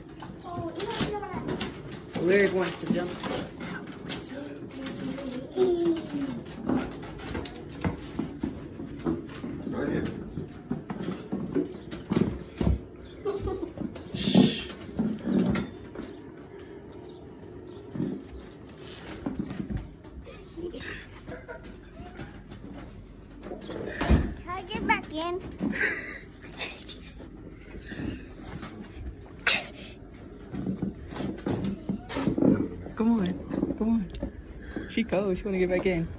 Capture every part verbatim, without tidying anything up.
Lyric wants to jump. Go ahead. Can I get back in? Come on, come on. She cold. She wanna get back in.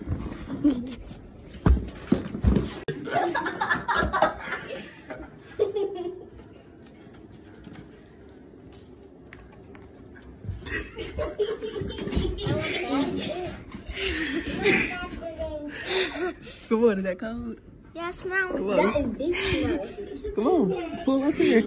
Come on, is that cold? Yeah, smell. Come on. That is big smell. Come on, pull up here.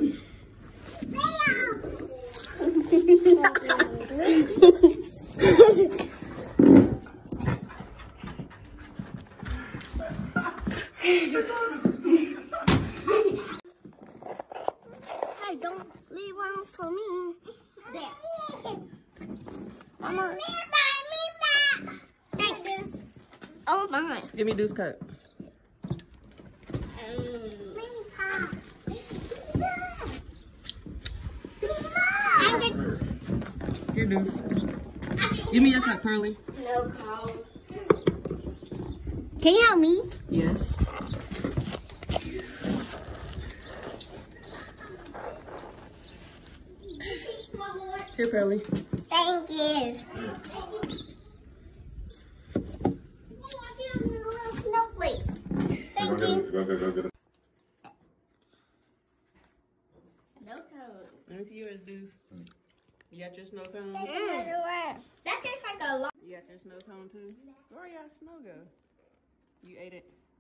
Hey, don't leave one for me. There. Mama. Thanks. Oh my. Give me Deuce cup. Here, Deuce. Give me your cup, Pearly. No call. Can you help me? Yes. Here, Pearly. Thank you. Little snowflakes. Thank Go you. get it. Go get it. Go get it. Snow cone. Let me see yours, Deuce. You got your snow cone? Mm. That tastes like a lot. You got your snow cone too? Where y'all snow go? You ate it?